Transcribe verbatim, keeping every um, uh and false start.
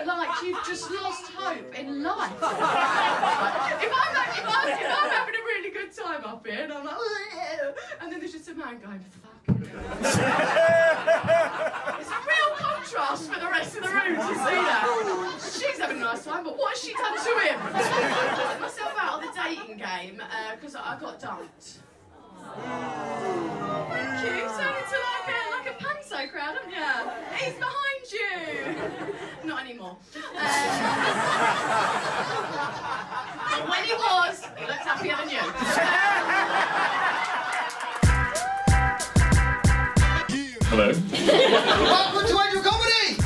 like you've just lost hope in life. if, I'm, if, I'm, if I'm having a really good time up here, and I'm like, and then there's just a man going, fuck. It's a real contrast for the rest of the room to see that. She's having a nice time, but what has she done to him? I took myself out of the dating game because uh, I got dumped. Thank you. Turned into like a like a panto crowd, haven't you? He's behind you. Not anymore. Um, but when he was, he looked happier than you. Hello. Welcome to Angel Comedy!